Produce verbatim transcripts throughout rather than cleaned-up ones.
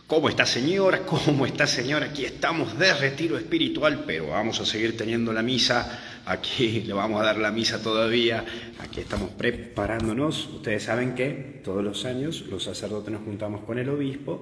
¿Cómo está, señora? ¿Cómo está, señora? Aquí estamos de retiro espiritual, pero vamos a seguir teniendo la misa. Aquí le vamos a dar la misa todavía. Aquí estamos preparándonos. Ustedes saben que todos los años los sacerdotes nos juntamos con el obispo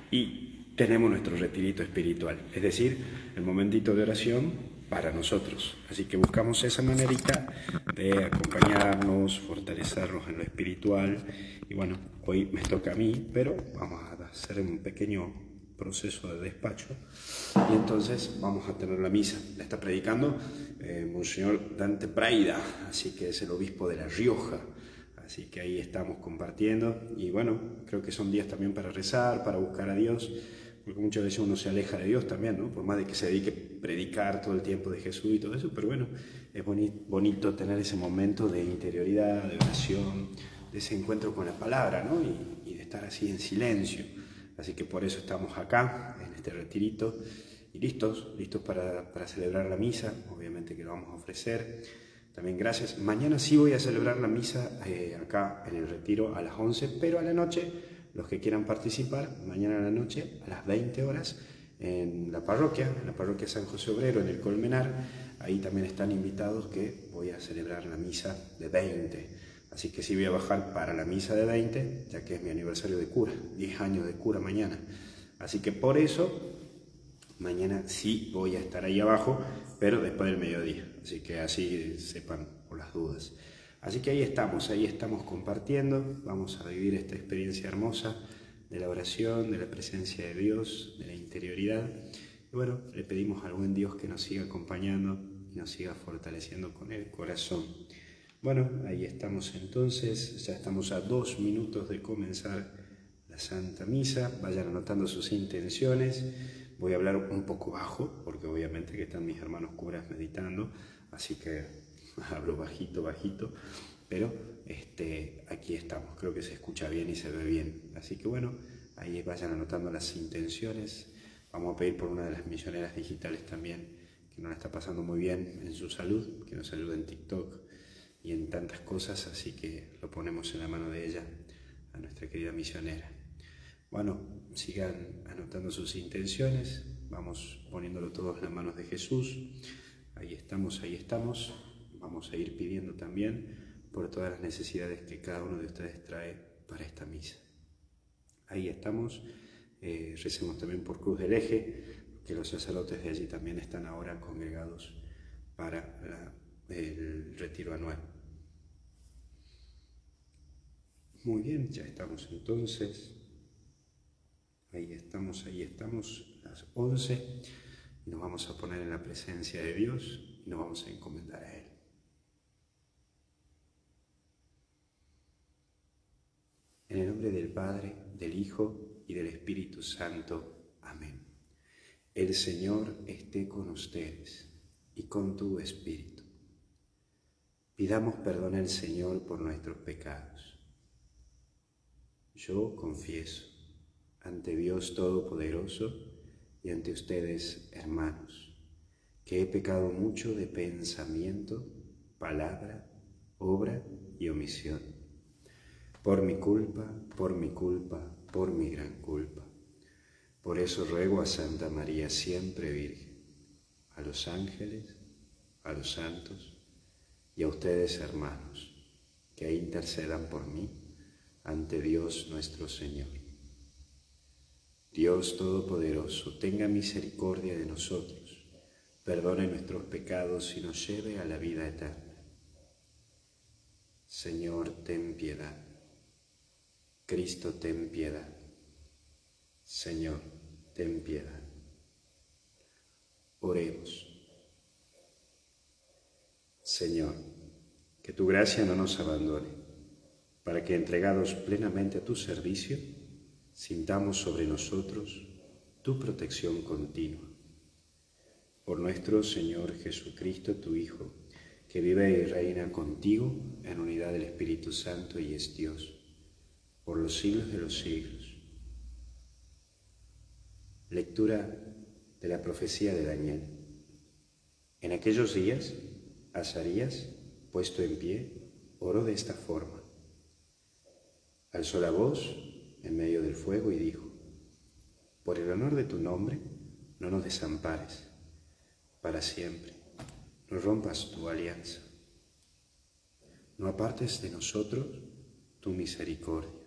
y tenemos nuestro retirito espiritual. Es decir, el momentito de oración para nosotros. Así que buscamos esa manerita de acompañarnos, fortalecernos en lo espiritual. Y bueno, hoy me toca a mí, pero vamos a hacer un pequeño proceso de despacho. Y entonces vamos a tener la misa. La está predicando eh, Monseñor Dante Praida, así que es el obispo de La Rioja. Así que ahí estamos compartiendo. Y bueno, creo que son días también para rezar, para buscar a Dios. Porque muchas veces uno se aleja de Dios también, ¿no? Por más de que se dedique a predicar todo el tiempo de Jesús y todo eso, pero bueno, es bonito, bonito tener ese momento de interioridad, de oración, de ese encuentro con la palabra, ¿no? Y, y de estar así en silencio. Así que por eso estamos acá, en este retirito, y listos, listos para, para celebrar la misa, obviamente que lo vamos a ofrecer. También gracias. Mañana sí voy a celebrar la misa eh, acá en el retiro a las once, pero a la noche, los que quieran participar, mañana a la noche, a las veinte horas, en la parroquia, en la parroquia San José Obrero, en el Colmenar, ahí también están invitados que voy a celebrar la misa de veinte. Así que sí voy a bajar para la misa de veinte, ya que es mi aniversario de cura, diez años de cura mañana. Así que por eso, mañana sí voy a estar ahí abajo, pero después del mediodía. Así que así sepan por las dudas. Así que ahí estamos, ahí estamos compartiendo, vamos a vivir esta experiencia hermosa de la oración, de la presencia de Dios, de la interioridad. Y bueno, le pedimos al buen Dios que nos siga acompañando y nos siga fortaleciendo con el corazón. Bueno, ahí estamos entonces, ya estamos a dos minutos de comenzar la Santa Misa. Vayan anotando sus intenciones. Voy a hablar un poco bajo, porque obviamente que están mis hermanos curas meditando, así que hablo bajito, bajito, pero este, aquí estamos, creo que se escucha bien y se ve bien. Así que bueno, ahí vayan anotando las intenciones. Vamos a pedir por una de las misioneras digitales también, que no la está pasando muy bien en su salud, que nos ayude en TikTok y en tantas cosas, así que lo ponemos en la mano de ella, a nuestra querida misionera. Bueno, sigan anotando sus intenciones, vamos poniéndolo todos en las manos de Jesús. Ahí estamos, ahí estamos. Vamos a ir pidiendo también por todas las necesidades que cada uno de ustedes trae para esta misa. Ahí estamos. Eh, recemos también por Cruz del Eje, que los sacerdotes de allí también están ahora congregados para la, el retiro anual. Muy bien, ya estamos entonces. Ahí estamos, ahí estamos, las once, y nos vamos a poner en la presencia de Dios y nos vamos a encomendar a Él. En el nombre del Padre, del Hijo y del Espíritu Santo. Amén. El Señor esté con ustedes y con tu espíritu. Pidamos perdón al Señor por nuestros pecados. Yo confieso ante Dios Todopoderoso y ante ustedes, hermanos, que he pecado mucho de pensamiento, palabra, obra y omisión. Por mi culpa, por mi culpa, por mi gran culpa. Por eso ruego a Santa María siempre Virgen, a los ángeles, a los santos y a ustedes, hermanos, que intercedan por mí ante Dios nuestro Señor. Dios Todopoderoso, tenga misericordia de nosotros, perdone nuestros pecados y nos lleve a la vida eterna. Señor, ten piedad. Cristo, ten piedad. Señor, ten piedad. Oremos. Señor, que tu gracia no nos abandone, para que entregados plenamente a tu servicio, sintamos sobre nosotros tu protección continua. Por nuestro Señor Jesucristo, tu Hijo, que vive y reina contigo en unidad del Espíritu Santo y es Dios, por los siglos de los siglos. Lectura de la profecía de Daniel. En aquellos días, Azarías, puesto en pie, oró de esta forma. Alzó la voz en medio del fuego y dijo: por el honor de tu nombre, no nos desampares para siempre, no rompas tu alianza, no apartes de nosotros tu misericordia.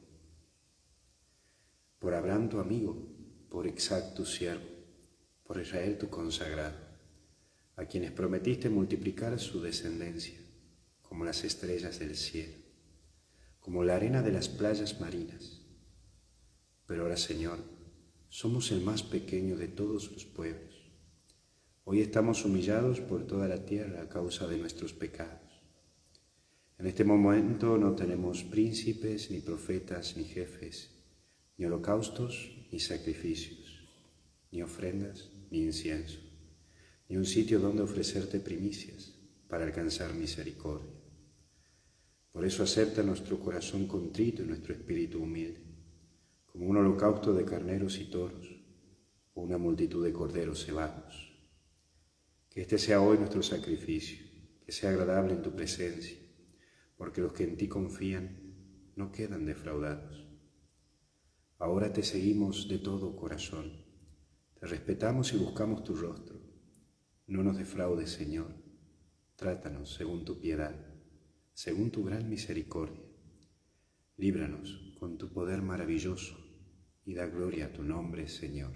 Por Abraham tu amigo, por Isaac tu siervo, por Israel tu consagrado, a quienes prometiste multiplicar su descendencia, como las estrellas del cielo, como la arena de las playas marinas. Pero ahora, Señor, somos el más pequeño de todos los pueblos. Hoy estamos humillados por toda la tierra a causa de nuestros pecados. En este momento no tenemos príncipes, ni profetas, ni jefes, ni holocaustos, ni sacrificios, ni ofrendas, ni incienso, ni un sitio donde ofrecerte primicias para alcanzar misericordia. Por eso acepta nuestro corazón contrito y nuestro espíritu humilde, como un holocausto de carneros y toros, o una multitud de corderos cebados. Que este sea hoy nuestro sacrificio, que sea agradable en tu presencia, porque los que en ti confían no quedan defraudados. Ahora te seguimos de todo corazón, te respetamos y buscamos tu rostro. No nos defraudes, Señor, trátanos según tu piedad, según tu gran misericordia. Líbranos con tu poder maravilloso y da gloria a tu nombre, Señor.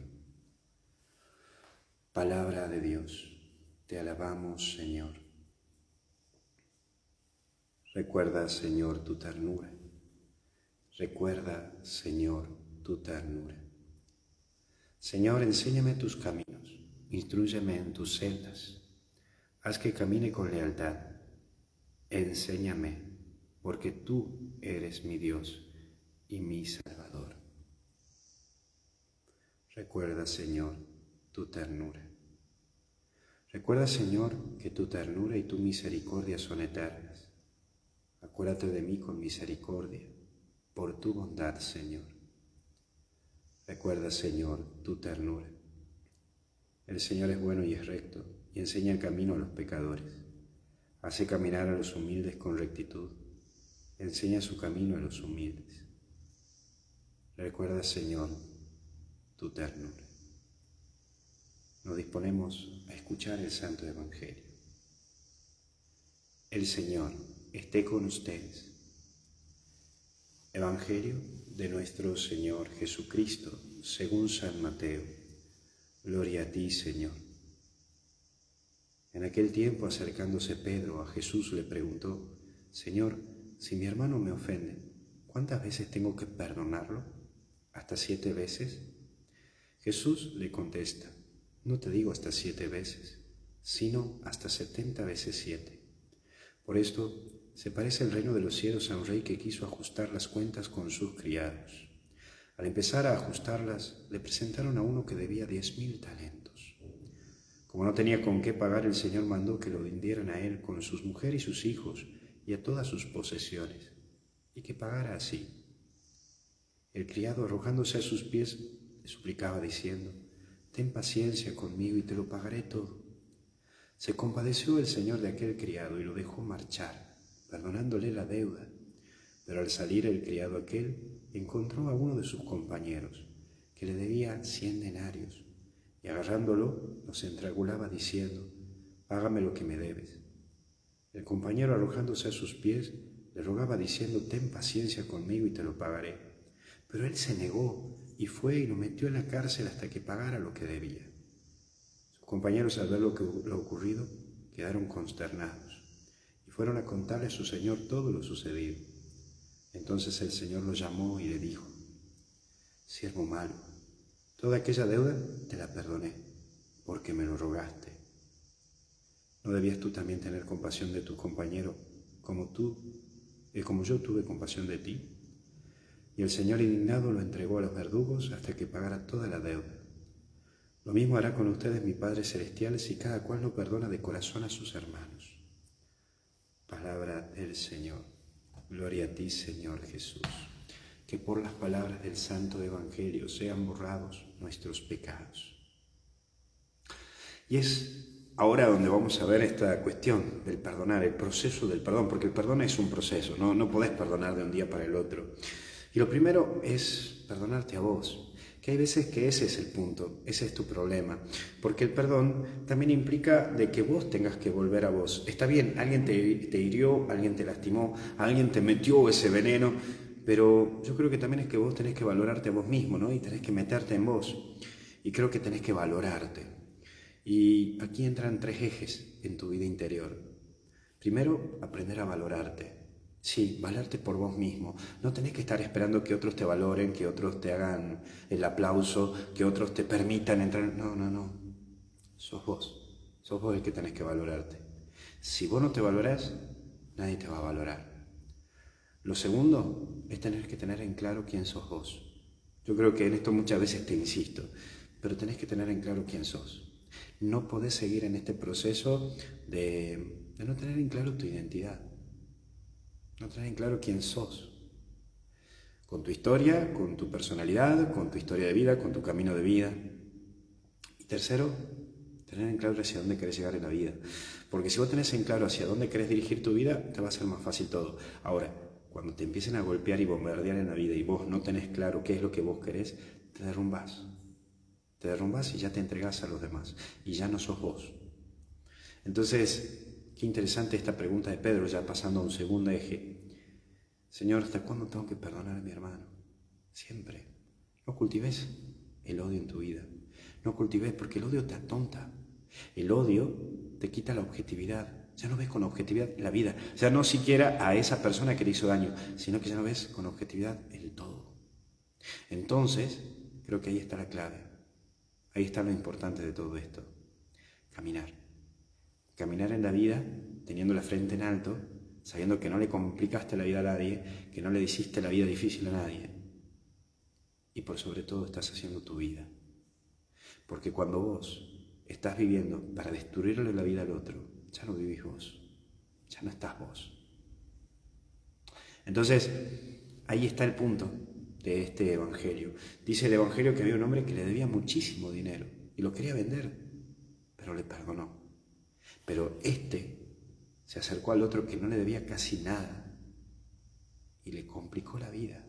Palabra de Dios, te alabamos, Señor. Recuerda, Señor, tu ternura. Recuerda, Señor, tu ternura. Señor, enséñame tus caminos, instrúyeme en tus sendas. Haz que camine con lealtad. Enséñame, porque tú eres mi Dios y mi Salvador. Recuerda, Señor, tu ternura. Recuerda, Señor, que tu ternura y tu misericordia son eternas. Acuérdate de mí con misericordia, por tu bondad, Señor. Recuerda, Señor, tu ternura. El Señor es bueno y es recto, y enseña el camino a los pecadores. Hace caminar a los humildes con rectitud, enseña su camino a los humildes. Recuerda, Señor, tu ternura. Nos disponemos a escuchar el Santo Evangelio. El Señor esté con ustedes. Evangelio de nuestro Señor Jesucristo, según San Mateo. Gloria a ti, Señor. En aquel tiempo, acercándose Pedro a Jesús, le preguntó: Señor, si mi hermano me ofende, ¿cuántas veces tengo que perdonarlo? ¿Hasta siete veces? Jesús le contesta: no te digo hasta siete veces, sino hasta setenta veces siete. Por esto se parece el reino de los cielos a un rey que quiso ajustar las cuentas con sus criados. Al empezar a ajustarlas, le presentaron a uno que debía diez mil talentos. Como no tenía con qué pagar, el Señor mandó que lo vendieran a él con sus mujeres y sus hijos y a todas sus posesiones, y que pagara así. El criado, arrojándose a sus pies, le suplicaba diciendo: ten paciencia conmigo y te lo pagaré todo. Se compadeció el Señor de aquel criado y lo dejó marchar, perdonándole la deuda. Pero al salir el criado aquel, encontró a uno de sus compañeros, que le debía cien denarios, y agarrándolo, los estrangulaba diciendo: págame lo que me debes. El compañero, arrojándose a sus pies, le rogaba diciendo: ten paciencia conmigo y te lo pagaré. Pero él se negó y fue y lo metió en la cárcel hasta que pagara lo que debía. Sus compañeros, al ver lo, que, lo ocurrido, quedaron consternados y fueron a contarle a su señor todo lo sucedido. Entonces el Señor lo llamó y le dijo: siervo malo, toda aquella deuda te la perdoné, porque me lo rogaste. ¿No debías tú también tener compasión de tu compañero, como tú, y como yo tuve compasión de ti? Y el Señor, indignado, lo entregó a los verdugos hasta que pagara toda la deuda. Lo mismo hará con ustedes mi Padre Celestial si cada cual no perdona de corazón a sus hermanos. Palabra del Señor. Gloria a ti, Señor Jesús. Que por las palabras del Santo Evangelio sean borrados nuestros pecados. Y es ahora donde vamos a ver esta cuestión del perdonar, el proceso del perdón, porque el perdón es un proceso, no, no podés perdonar de un día para el otro. Y lo primero es perdonarte a vos. Que hay veces que ese es el punto, ese es tu problema, porque el perdón también implica de que vos tengas que volver a vos. Está bien, alguien te, te hirió, alguien te lastimó, alguien te metió ese veneno, pero yo creo que también es que vos tenés que valorarte a vos mismo, ¿no? Y tenés que meterte en vos, y creo que tenés que valorarte. Y aquí entran tres ejes en tu vida interior. Primero, aprender a valorarte. Sí, valorarte por vos mismo. No tenés que estar esperando que otros te valoren, que otros te hagan el aplauso, que otros te permitan entrar. No, no, no. Sos vos. Sos vos el que tenés que valorarte. Si vos no te valorás, nadie te va a valorar. Lo segundo es tener que tener en claro quién sos vos. Yo creo que en esto muchas veces te insisto, pero tenés que tener en claro quién sos. No podés seguir en este proceso de, de no tener en claro tu identidad. No tener en claro quién sos, con tu historia, con tu personalidad, con tu historia de vida, con tu camino de vida. Y tercero, tener en claro hacia dónde querés llegar en la vida. Porque si vos tenés en claro hacia dónde querés dirigir tu vida, te va a ser más fácil todo. Ahora, cuando te empiecen a golpear y bombardear en la vida y vos no tenés claro qué es lo que vos querés, te derrumbás. Te derrumbás y ya te entregás a los demás. Y ya no sos vos. Entonces, qué interesante esta pregunta de Pedro, ya pasando a un segundo eje. Señor, ¿hasta cuándo tengo que perdonar a mi hermano? Siempre. No cultives el odio en tu vida. No cultives, porque el odio te atonta. El odio te quita la objetividad. Ya no ves con objetividad la vida. O sea, no siquiera a esa persona que le hizo daño, sino que ya no ves con objetividad el todo. Entonces, creo que ahí está la clave. Ahí está lo importante de todo esto. Caminar. Caminar en la vida teniendo la frente en alto, sabiendo que no le complicaste la vida a nadie, que no le hiciste la vida difícil a nadie. Y por sobre todo estás haciendo tu vida. Porque cuando vos estás viviendo para destruirle la vida al otro, ya no vivís vos, ya no estás vos. Entonces, ahí está el punto de este evangelio. Dice el evangelio que había un hombre que le debía muchísimo dinero y lo quería vender, pero le perdonó. Pero este se acercó al otro que no le debía casi nada y le complicó la vida.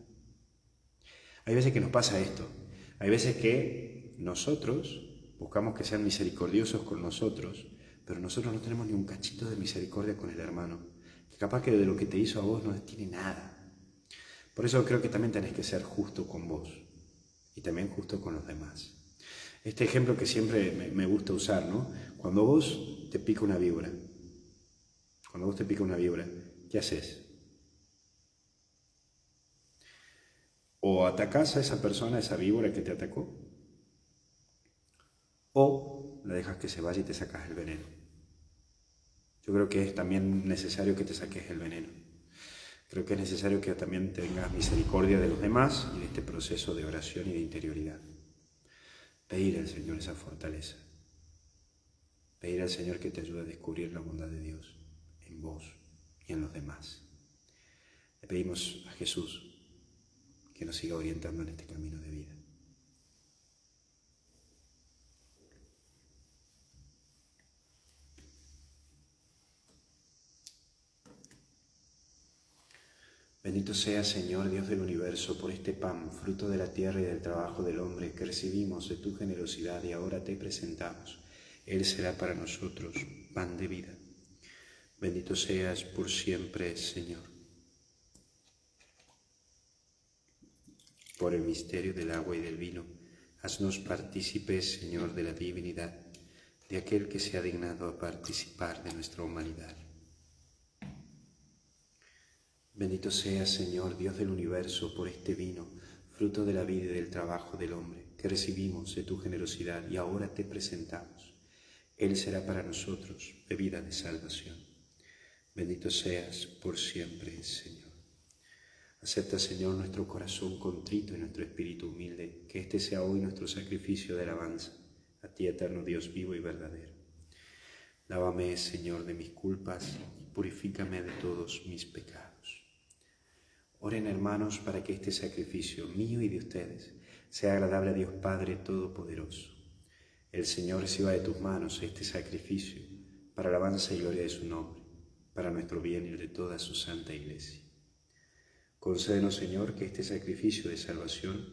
Hay veces que nos pasa esto. Hay veces que nosotros buscamos que sean misericordiosos con nosotros, pero nosotros no tenemos ni un cachito de misericordia con el hermano, que capaz que de lo que te hizo a vos no tiene nada. Por eso creo que también tenés que ser justo con vos y también justo con los demás. Este ejemplo que siempre me, me gusta usar, ¿no? Cuando vos te pica una víbora, cuando vos te pica una víbora, ¿qué haces? O atacás a esa persona, a esa víbora que te atacó, o la dejas que se vaya y te sacas el veneno. Yo creo que es también necesario que te saques el veneno. Creo que es necesario que también tengas misericordia de los demás y de este proceso de oración y de interioridad. Pedir al Señor esa fortaleza. Pedir al Señor que te ayude a descubrir la bondad de Dios en vos y en los demás. Le pedimos a Jesús que nos siga orientando en este camino de vida. Bendito sea, Señor, Dios del universo, por este pan, fruto de la tierra y del trabajo del hombre, que recibimos de tu generosidad y ahora te presentamos. Él será para nosotros pan de vida. Bendito seas por siempre, Señor. Por el misterio del agua y del vino, haznos partícipes, Señor, de la divinidad, de aquel que se ha dignado a participar de nuestra humanidad. Bendito seas, Señor, Dios del universo, por este vino, fruto de la vida y del trabajo del hombre, que recibimos de tu generosidad y ahora te presentamos. Él será para nosotros bebida de salvación. Bendito seas por siempre, Señor. Acepta, Señor, nuestro corazón contrito y nuestro espíritu humilde, que este sea hoy nuestro sacrificio de alabanza, a ti, eterno Dios vivo y verdadero. Lávame, Señor, de mis culpas y purifícame de todos mis pecados. Oren, hermanos, para que este sacrificio mío y de ustedes sea agradable a Dios Padre Todopoderoso. El Señor reciba de tus manos este sacrificio para alabanza y gloria de su nombre, para nuestro bien y el de toda su santa Iglesia. Concédenos, Señor, que este sacrificio de salvación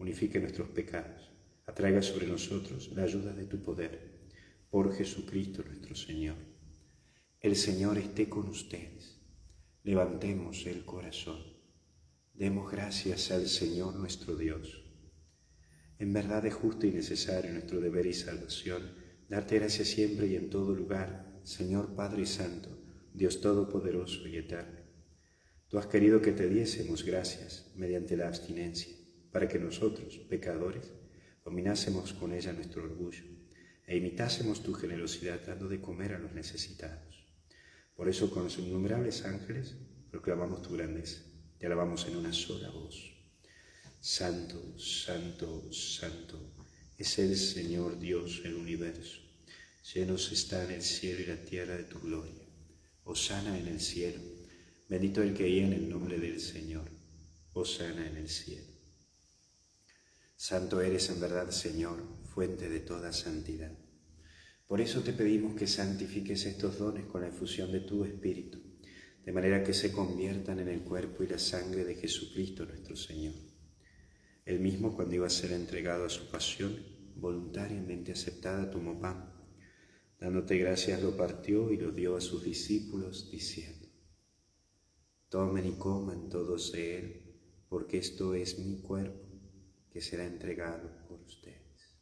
unifique nuestros pecados, atraiga sobre nosotros la ayuda de tu poder. Por Jesucristo nuestro Señor. El Señor esté con ustedes. Levantemos el corazón. Demos gracias al Señor nuestro Dios. En verdad es justo y necesario nuestro deber y salvación, darte gracias siempre y en todo lugar, Señor Padre Santo, Dios Todopoderoso y Eterno. Tú has querido que te diésemos gracias mediante la abstinencia, para que nosotros, pecadores, dominásemos con ella nuestro orgullo e imitásemos tu generosidad dando de comer a los necesitados. Por eso con los innumerables ángeles proclamamos tu grandeza, te alabamos en una sola voz. Santo, santo, santo, es el Señor Dios del universo. Llenos están el cielo y la tierra de tu gloria. Hosana en el cielo, bendito el que viene en el nombre del Señor. Hosana en el cielo. Santo eres en verdad, Señor, fuente de toda santidad. Por eso te pedimos que santifiques estos dones con la efusión de tu Espíritu, de manera que se conviertan en el cuerpo y la sangre de Jesucristo nuestro Señor. Él mismo, cuando iba a ser entregado a su pasión, voluntariamente aceptada, tomó pan. Dándote gracias, lo partió y lo dio a sus discípulos, diciendo: tomen y coman todos de él, porque esto es mi cuerpo, que será entregado por ustedes.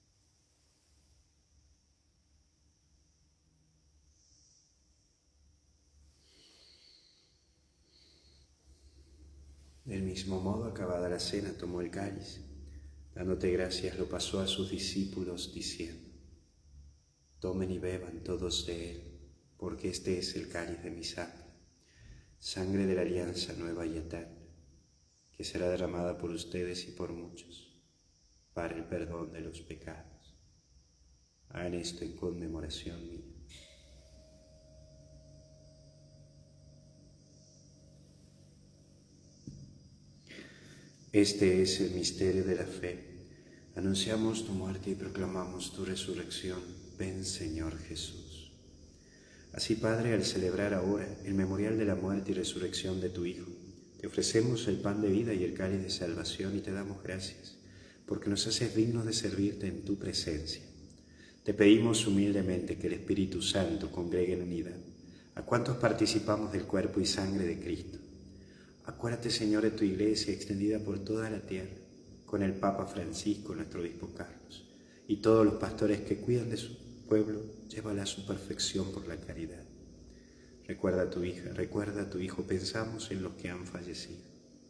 Del mismo modo, acabada la cena, tomó el cáliz. Dándote gracias, lo pasó a sus discípulos, diciendo: tomen y beban todos de él, porque este es el cáliz de mi sangre, sangre de la alianza nueva y eterna, que será derramada por ustedes y por muchos, para el perdón de los pecados. Hagan esto en conmemoración mía. Este es el misterio de la fe. Anunciamos tu muerte y proclamamos tu resurrección. Ven, Señor Jesús. Así, Padre, al celebrar ahora el memorial de la muerte y resurrección de tu Hijo, te ofrecemos el pan de vida y el cáliz de salvación y te damos gracias, porque nos haces dignos de servirte en tu presencia. Te pedimos humildemente que el Espíritu Santo congregue en unidad a cuantos participamos del cuerpo y sangre de Cristo. Acuérdate, Señor, de tu Iglesia extendida por toda la tierra, con el Papa Francisco, nuestro obispo Carlos, y todos los pastores que cuidan de su pueblo, llévala a su perfección por la caridad. Recuerda a tu hija, recuerda a tu hijo, pensamos en los que han fallecido.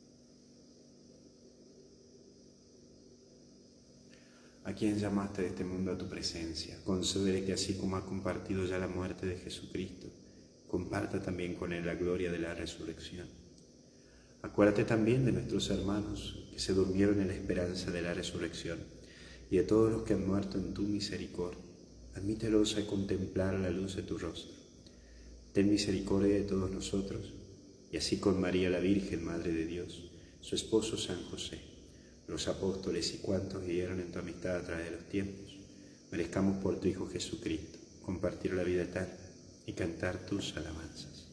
A quien llamaste de este mundo a tu presencia, concédele que así como ha compartido ya la muerte de Jesucristo, comparta también con él la gloria de la resurrección. Acuérdate también de nuestros hermanos que se durmieron en la esperanza de la resurrección y de todos los que han muerto en tu misericordia. Admítelos a contemplar la luz de tu rostro. Ten misericordia de todos nosotros, y así con María la Virgen, Madre de Dios, su esposo San José, los apóstoles y cuantos guiaron en tu amistad a través de los tiempos, merezcamos por tu Hijo Jesucristo compartir la vida eterna y cantar tus alabanzas.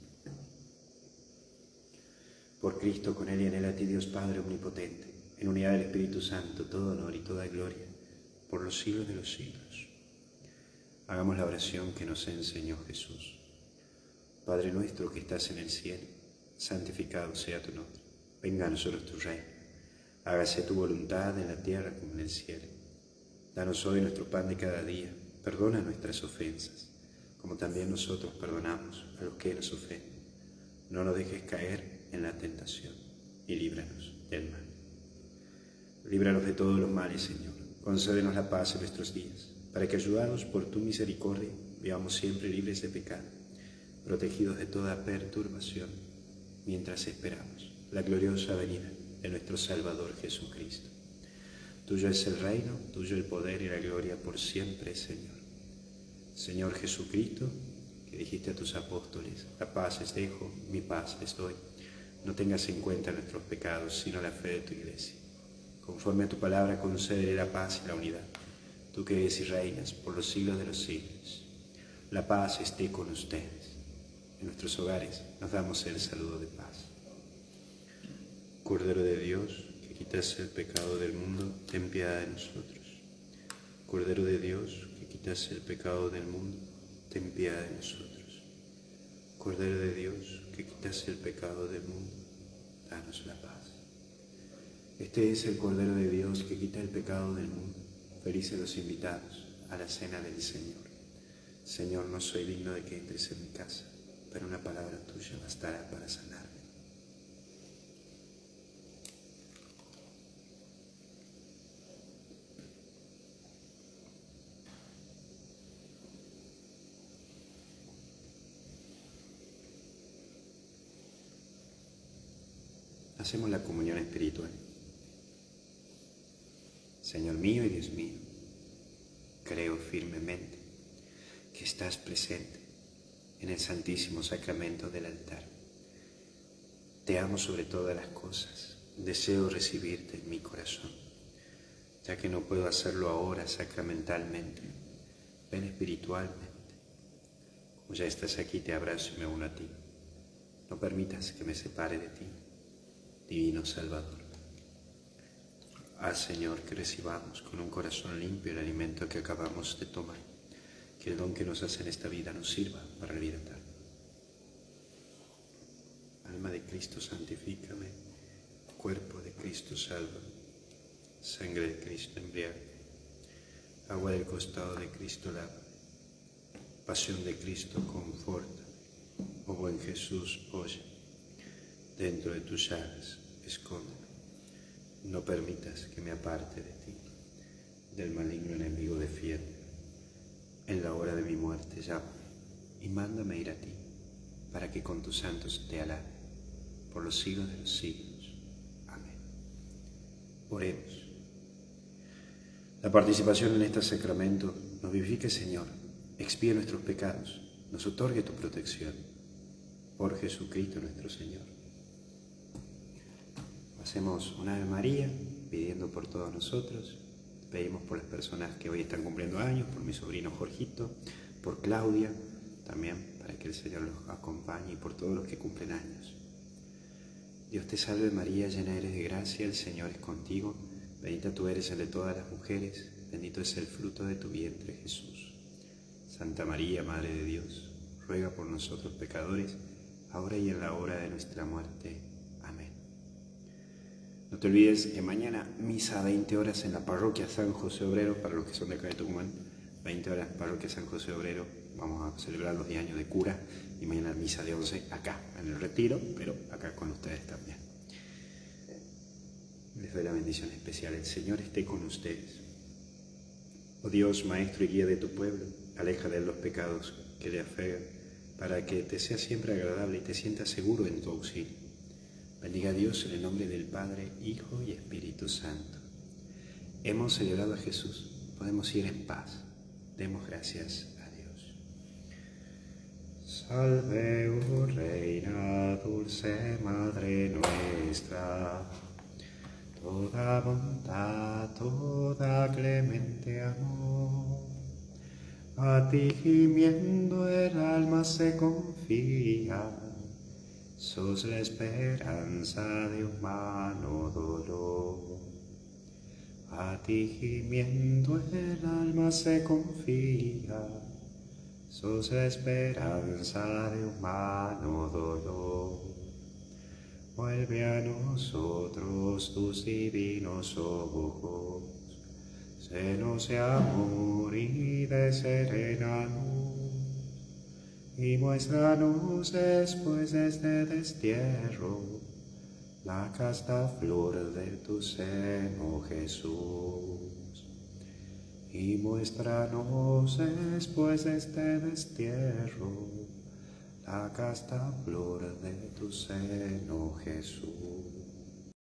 Por Cristo, con Él y en Él, a ti, Dios Padre omnipotente, en unidad del Espíritu Santo, todo honor y toda gloria, por los siglos de los siglos. Hagamos la oración que nos enseñó Jesús. Padre nuestro que estás en el cielo, santificado sea tu nombre. Venga a nosotros tu reino. Hágase tu voluntad en la tierra como en el cielo. Danos hoy nuestro pan de cada día. Perdona nuestras ofensas, como también nosotros perdonamos a los que nos ofenden. No nos dejes caer en la tentación y líbranos del mal. Líbranos de todos los males, Señor. Concédenos la paz en nuestros días, para que, ayudados por tu misericordia, vivamos siempre libres de pecado, protegidos de toda perturbación, mientras esperamos la gloriosa venida de nuestro Salvador Jesucristo. Tuyo es el reino, tuyo el poder y la gloria por siempre, Señor. Señor Jesucristo, que dijiste a tus apóstoles: la paz les dejo, mi paz les doy. No tengas en cuenta nuestros pecados, sino la fe de tu Iglesia. Conforme a tu palabra, concédele la paz y la unidad, tú que eres y reinas por los siglos de los siglos. La paz esté con ustedes. En nuestros hogares nos damos el saludo de paz. Cordero de Dios, que quitas el pecado del mundo, ten piedad de nosotros. Cordero de Dios, que quitas el pecado del mundo, ten piedad de nosotros. Cordero de Dios, que quitas el pecado del mundo, danos la paz. Este es el Cordero de Dios que quita el pecado del mundo. Felices los invitados a la cena del Señor. Señor, no soy digno de que entres en mi casa, pero una palabra tuya bastará para sanarme. Hacemos la comunión espiritual. Señor mío y Dios mío, creo firmemente que estás presente en el santísimo sacramento del altar. Te amo sobre todas las cosas, deseo recibirte en mi corazón. Ya que no puedo hacerlo ahora sacramentalmente, ven espiritualmente. Como ya estás aquí, te abrazo y me uno a ti. No permitas que me separe de ti, Divino Salvador. Haz, Señor, que recibamos con un corazón limpio el alimento que acabamos de tomar, que el don que nos hace en esta vida nos sirva para la vida eterna. Alma de Cristo, santifícame. Cuerpo de Cristo, sálvame. Sangre de Cristo, embriágame. Agua del costado de Cristo, lávame. Pasión de Cristo, conforta. Oh buen Jesús, oye. Dentro de tus llagas, escóndeme. No permitas que me aparte de ti. Del maligno enemigo defiende. En la hora de mi muerte llámame y mándame ir a ti, para que con tus santos te alabe por los siglos de los siglos. Amén. Oremos. La participación en este sacramento nos vivifique, Señor, expíe nuestros pecados, nos otorgue tu protección. Por Jesucristo nuestro Señor. Hacemos una Ave María, pidiendo por todos nosotros. Pedimos por las personas que hoy están cumpliendo años, por mi sobrino Jorgito, por Claudia, también para que el Señor los acompañe, y por todos los que cumplen años. Dios te salve María, llena eres de gracia, el Señor es contigo. Bendita tú eres entre todas las mujeres, bendito es el fruto de tu vientre, Jesús. Santa María, Madre de Dios, ruega por nosotros pecadores, ahora y en la hora de nuestra muerte. Amén. No te olvides que mañana misa a veinte horas en la parroquia San José Obrero, para los que son de acá de Tucumán, veinte horas parroquia San José Obrero, vamos a celebrar los diez años de cura, y mañana misa de once acá, en el retiro, pero acá con ustedes también. Les doy la bendición especial, el Señor esté con ustedes. Oh Dios, Maestro y guía de tu pueblo, aleja de él los pecados que le afegan, para que te sea siempre agradable y te sientas seguro en tu auxilio. Bendiga a Dios en el nombre del Padre, Hijo y Espíritu Santo. Hemos celebrado a Jesús, podemos ir en paz. Demos gracias a Dios. Salve, oh Reina, dulce Madre nuestra, toda bondad, toda clemente amor. A ti gimiendo el alma se confía, sos la esperanza de humano dolor. A ti gimiendo el alma se confía, sos la esperanza de humano dolor. Vuelve a nosotros tus divinos ojos, llenos de amor y de serena luz, y muéstranos después de este destierro la casta flor de tu seno, Jesús. Y muéstranos después de este destierro la casta flor de tu seno, Jesús.